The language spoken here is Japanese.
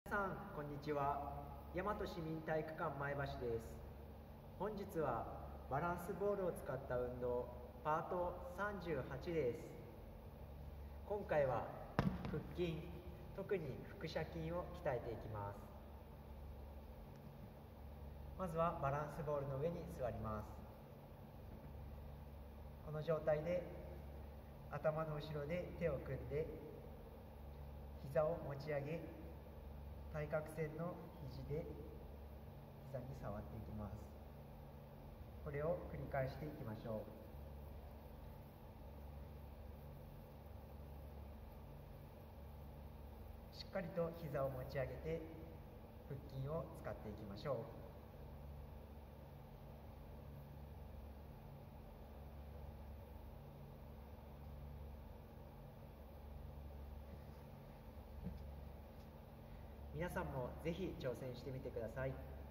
さんこんにちは。大和市民体育館前橋です。本日はバランスボールを使った運動パート38です。今回は腹筋、特に腹斜筋を鍛えていきます。まずはバランスボールの上に座ります。この状態で頭の後ろで手を組んで膝を持ち上げ、対角線の肘で膝に触っていきます。これを繰り返していきましょう。しっかりと膝を持ち上げて腹筋を使っていきましょう。皆さんもぜひ挑戦してみてください。